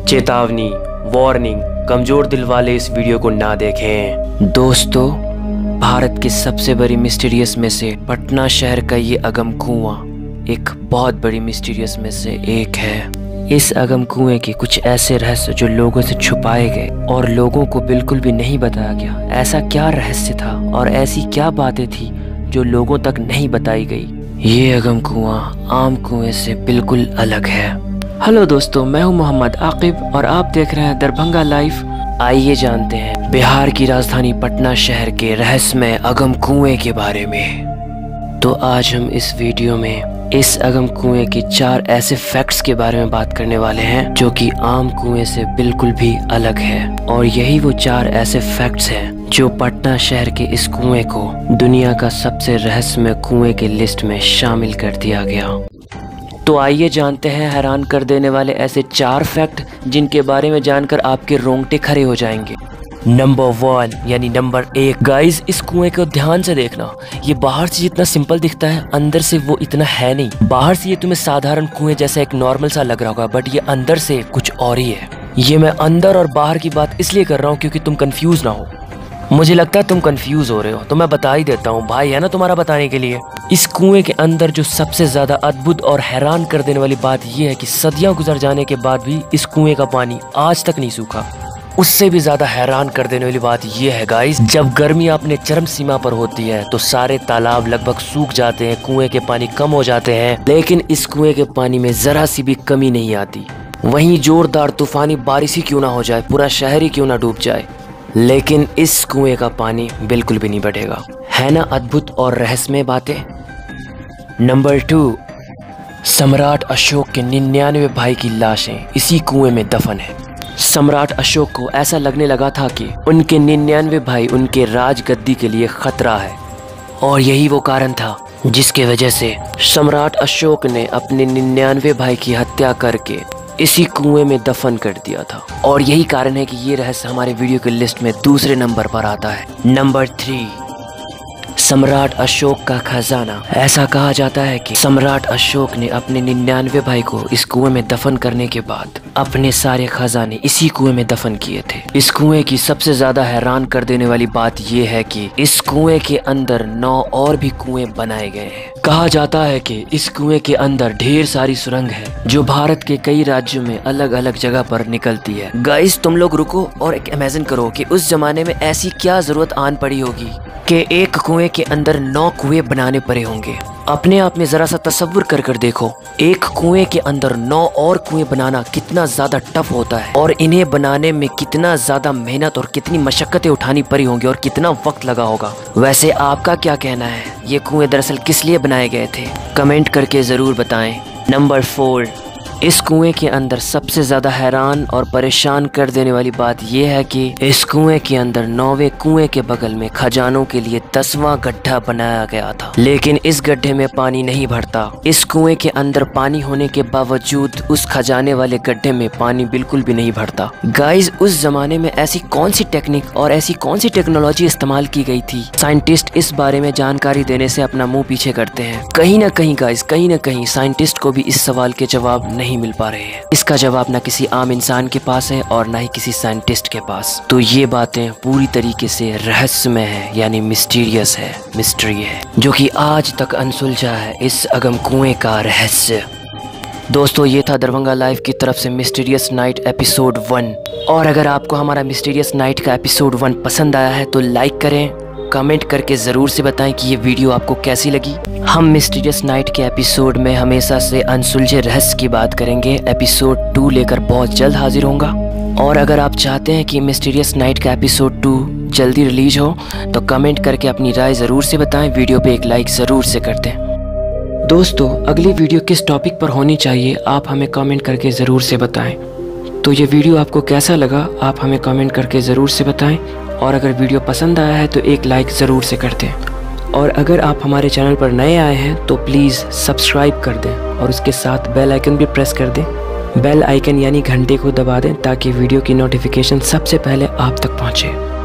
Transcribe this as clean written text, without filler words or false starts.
चेतावनी, वार्निंग, कमजोर दिल वाले इस वीडियो को ना देखें। दोस्तों, भारत की सबसे बड़ी मिस्टीरियस में से पटना शहर का ये अगम कुआं एक बहुत बड़ी मिस्टीरियस में से एक है। इस अगम कुएं के कुछ ऐसे रहस्य जो लोगों से छुपाए गए और लोगों को बिल्कुल भी नहीं बताया गया। ऐसा क्या रहस्य था और ऐसी क्या बातें थी जो लोगों तक नहीं बताई गई। ये अगम कुआं आम कुएं से बिल्कुल अलग है। हेलो दोस्तों, मैं हूं मोहम्मद आकिब और आप देख रहे हैं दरभंगा लाइव। आइए जानते हैं बिहार की राजधानी पटना शहर के रहस्यमय अगम कुएं के बारे में। तो आज हम इस वीडियो में इस अगम कुएं के 4 ऐसे फैक्ट्स के बारे में बात करने वाले हैं जो कि आम कुएं से बिल्कुल भी अलग है। और यही वो 4 ऐसे फैक्ट्स हैं जो पटना शहर के इस कुएं को दुनिया का सबसे रहस्यमय कुएं के लिस्ट में शामिल कर दिया गया। तो आइए जानते हैं हैरान कर देने वाले ऐसे 4 फैक्ट जिनके बारे में जानकर आपके रोंगटे खड़े हो जाएंगे। नंबर 1 यानी नंबर 1। गाइस, इस कुएं को ध्यान से देखना। ये बाहर से जितना सिंपल दिखता है, अंदर से वो इतना है नहीं। बाहर से ये तुम्हें साधारण कुएं जैसा एक नॉर्मल सा लग रहा होगा, बट ये अंदर से कुछ और ही है। ये मैं अंदर और बाहर की बात इसलिए कर रहा हूँ क्योंकि तुम कंफ्यूज ना हो। मुझे लगता है तुम कंफ्यूज हो रहे हो, तो मैं बता ही देता हूँ। भाई है ना तुम्हारा बताने के लिए। इस कुएं के अंदर जो सबसे ज्यादा अद्भुत और हैरान कर देने वाली बात यह है कि सदियां गुजर जाने के बाद भी इस कुएं का पानी आज तक नहीं सूखा। उससे भी ज्यादा हैरान कर देने वाली बात यह है गाइस, जब गर्मी अपने चरम सीमा पर होती है तो सारे तालाब लगभग सूख जाते हैं, कुएं के पानी कम हो जाते हैं, लेकिन इस कुएं के पानी में जरा सी भी कमी नहीं आती। वहीं जोरदार तूफानी बारिश ही क्यों ना हो जाए, पूरा शहर ही क्यों ना डूब जाए, लेकिन इस कुएं का पानी बिल्कुल भी नहीं बढ़ेगा। है ना अद्भुत और रहस्यमय बातें। नंबर 2, सम्राट अशोक के 99 भाई की लाशें इसी कुएं में दफन है। सम्राट अशोक को ऐसा लगने लगा था कि उनके 99 भाई उनके राजगद्दी के लिए खतरा है, और यही वो कारण था जिसके वजह से सम्राट अशोक ने अपने 99 भाई की हत्या करके इसी कुएं में दफन कर दिया था। और यही कारण है कि ये रहस्य हमारे वीडियो की लिस्ट में दूसरे नंबर पर आता है। नंबर 3, सम्राट अशोक का खजाना। ऐसा कहा जाता है कि सम्राट अशोक ने अपने 99 भाई को इस कुएं में दफन करने के बाद अपने सारे खजाने इसी कुएं में दफन किए थे। इस कुएं की सबसे ज्यादा हैरान कर देने वाली बात यह है कि इस कुएं के अंदर 9 और भी कुएं बनाए गए हैं। कहा जाता है कि इस कुएं के अंदर ढेर सारी सुरंग है जो भारत के कई राज्यों में अलग अलग जगह पर निकलती है। गाइस, तुम लोग रुको और एक इमेजिन करो कि उस जमाने में ऐसी क्या जरूरत आन पड़ी होगी कि एक कुएं के अंदर 9 कुएं बनाने पड़े होंगे। अपने आप में जरा सा तसव्वुर कर देखो, एक कुएं के अंदर 9 और कुएं बनाना कितना ज्यादा टफ होता है, और इन्हें बनाने में कितना ज्यादा मेहनत और कितनी मशक्कतें उठानी पड़ी होंगी और कितना वक्त लगा होगा। वैसे आपका क्या कहना है, ये कुएं दरअसल किस लिए बनाए गए थे? कमेंट करके जरूर बताएं। नंबर 4, इस कुएं के अंदर सबसे ज्यादा हैरान और परेशान कर देने वाली बात यह है कि इस कुएं के अंदर 9वें कुएं के बगल में खजानों के लिए 10वां गड्ढा बनाया गया था, लेकिन इस गड्ढे में पानी नहीं भरता। इस कुएं के अंदर पानी होने के बावजूद उस खजाने वाले गड्ढे में पानी बिल्कुल भी नहीं भरता। गाइस, उस जमाने में ऐसी कौन सी टेक्निक और ऐसी कौन सी टेक्नोलॉजी इस्तेमाल की गई थी? साइंटिस्ट इस बारे में जानकारी देने से अपना मुंह पीछे करते हैं। कहीं ना कहीं गाइस, कहीं ना कहीं साइंटिस्ट को भी इस सवाल के जवाब नहीं मिल पा रहे हैं। इसका जवाब ना किसी आम इंसान के पास है और ना ही किसी साइंटिस्ट के पास। तो ये बातें पूरी तरीके से रहस्यमय है, यानी मिस्टीरियस है, मिस्ट्री है, जो कि आज तक अनसुलझा है इस अगम कुएं का रहस्य। दोस्तों, ये था दरभंगा लाइव की तरफ से मिस्टीरियस नाइट एपिसोड 1। और अगर आपको हमारा मिस्टीरियस नाइट का एपिसोड 1 पसंद आया है तो लाइक करें, कमेंट करके ज़रूर से बताएं कि ये वीडियो आपको कैसी लगी। हम मिस्टीरियस नाइट के एपिसोड में हमेशा से अनसुलझे रहस्य की बात करेंगे। एपिसोड 2 लेकर बहुत जल्द हाजिर होऊंगा। और अगर आप चाहते हैं कि मिस्टीरियस नाइट का एपिसोड 2 जल्दी रिलीज हो तो कमेंट करके अपनी राय ज़रूर से बताएं। वीडियो पे एक लाइक ज़रूर से कर दें। दोस्तों, अगली वीडियो किस टॉपिक पर होनी चाहिए आप हमें कमेंट करके ज़रूर से बताएं। तो ये वीडियो आपको कैसा लगा आप हमें कमेंट करके ज़रूर से बताएं। और अगर वीडियो पसंद आया है तो एक लाइक ज़रूर से कर दें। और अगर आप हमारे चैनल पर नए आए हैं तो प्लीज़ सब्सक्राइब कर दें और उसके साथ बेल आइकन भी प्रेस कर दें। बेल आइकन यानी घंटे को दबा दें ताकि वीडियो की नोटिफिकेशन सबसे पहले आप तक पहुँचे।